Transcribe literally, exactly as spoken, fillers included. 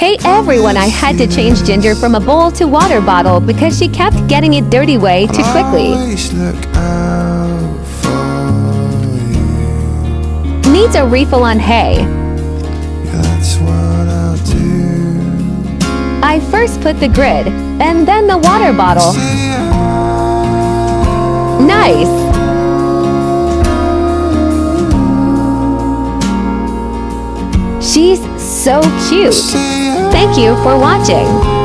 Hey everyone, I had to change Ginger from a bowl to water bottle because she kept getting it dirty way too quickly. Always look out for you. Needs a refill on hay. Yeah, that's what I'll do. I first put the grid, and then the water bottle. Stay Nice! She's so cute. Stay Thank you for watching.